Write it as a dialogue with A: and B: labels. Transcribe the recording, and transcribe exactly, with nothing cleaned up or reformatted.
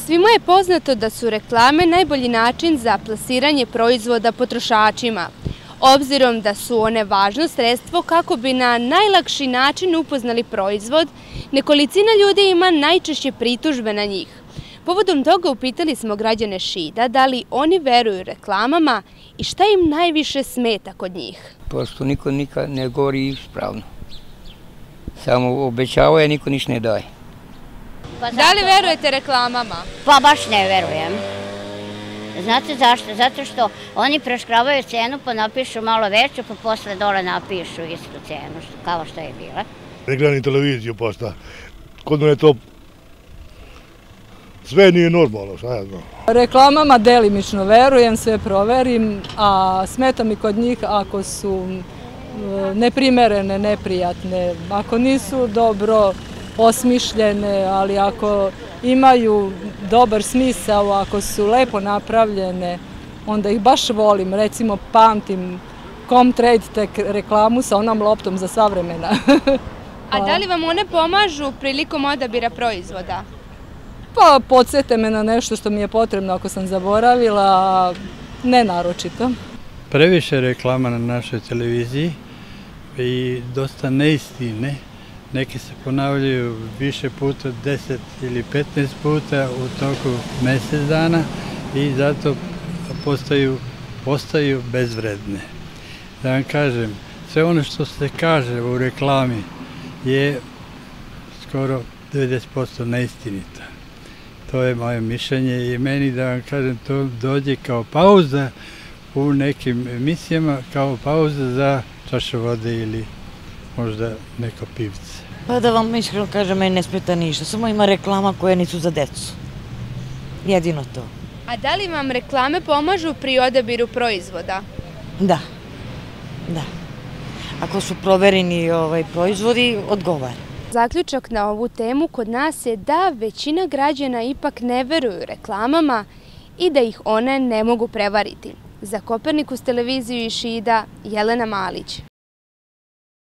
A: Svima je poznato da su reklame najbolji način za plasiranje proizvoda potrošačima, obzirom da su one važno sredstvo kako bi na najlakši način upoznali proizvod. Nekolicina ljudi ima najčešće pritužbe na njih. Povodom toga upitali smo građane Šida da li oni veruju reklamama i šta im najviše smeta kod njih.
B: Prosto niko nikad ne govori ispravno. Samo obećava, niko ništa ne daje.
A: Da li verujete reklamama?
C: Pa baš ne verujem. Znate zašto? Zato što oni preškravaju cenu pa napišu malo veću pa posle dole napišu istu cenu kao što je bila.
D: Ne gledam televiziju posta. Kod mene to sve nije normalno, šta ja znam.
E: Reklamama delimično verujem, sve proverim, a smeta mi kod njih ako su neprimerene, neprijatne, ako nisu dobro osmišljene, ali ako imaju dobar smisao, ako su lepo napravljene, onda ih baš volim. Recimo, pamtim Comtrade reklamu sa onom loptom za sva vremena.
A: A da li vam one pomažu prilikom odabira proizvoda?
E: Pa, podsjete me na nešto što mi je potrebno ako sam zaboravila, a ne naročito.
F: Previše reklama na našoj televiziji i dosta neistine. Neki se ponavljaju više puta, deset ili petnaest puta u toku mjesec dana i zato postaju, postaju bezvredne. Da vam kažem, sve ono što se kaže u reklami je skoro devedeset posto neistinita. To je moje mišljenje i meni, da vam kažem, to dođe kao pauza u nekim emisijama, kao pauza za čašu vode ili možda neko pivce.
G: Pa da vam iskreno kažem, meni ne smeta ništa, samo ima reklama koje nisu za decu. Jedino to.
A: A da li vam reklame pomažu pri odabiru proizvoda?
G: Da, da. Ako su provereni ovaj, proizvodi, odgovara.
A: Zaključak na ovu temu kod nas je da većina građana ipak ne veruju reklamama i da ih one ne mogu prevariti. Za Kopernikus televiziju iz Šida, Jelena Malić.